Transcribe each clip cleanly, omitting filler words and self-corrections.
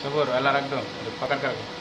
सबूर अल्लाह रख दो, पकड़ कर रखो।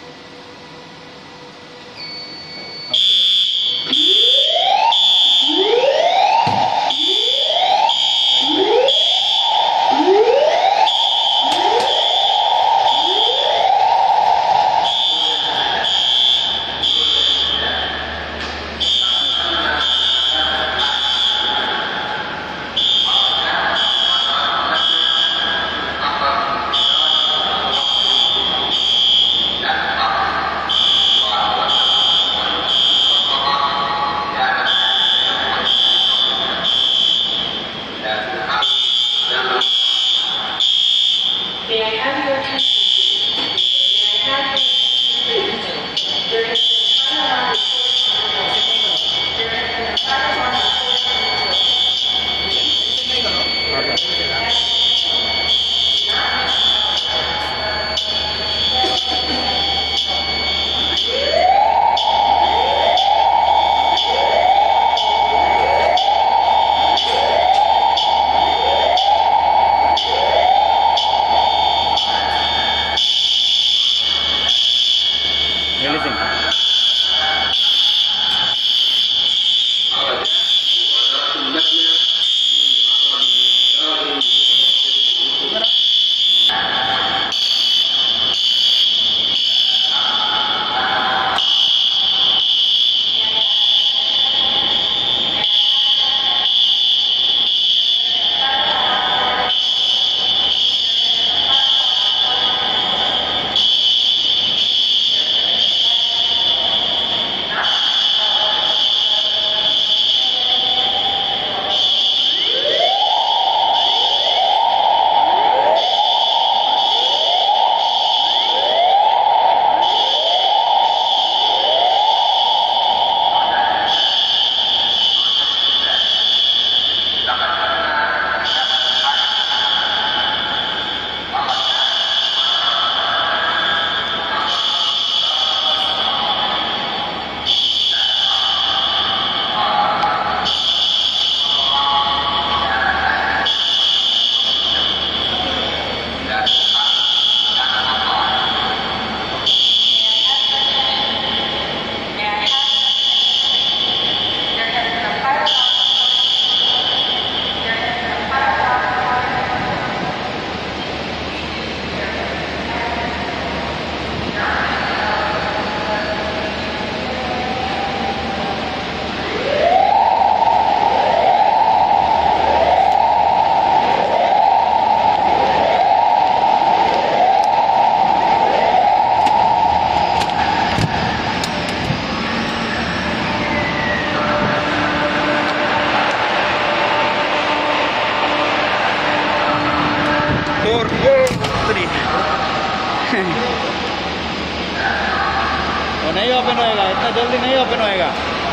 वो नहीं ओपन होएगा, इतना जल्दी नहीं ओपन होएगा।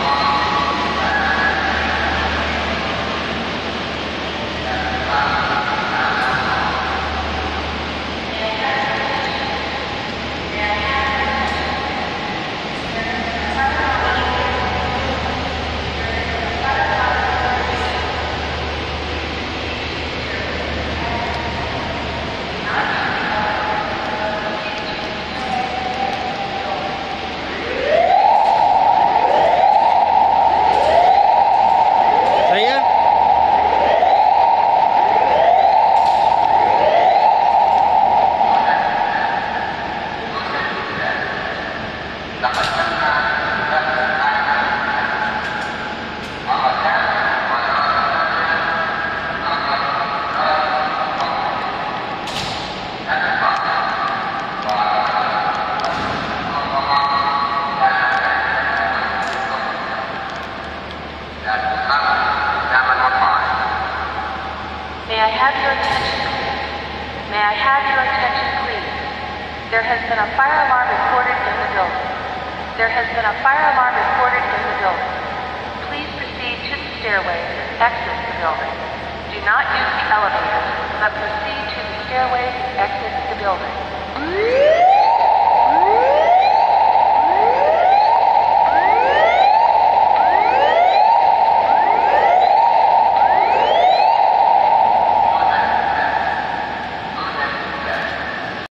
May I have your attention, please? There has been a fire alarm reported in the building. There has been a fire alarm reported in the building. Please proceed to the stairways and exit the building. Do not use the elevators, but proceed to the stairways and exit the building.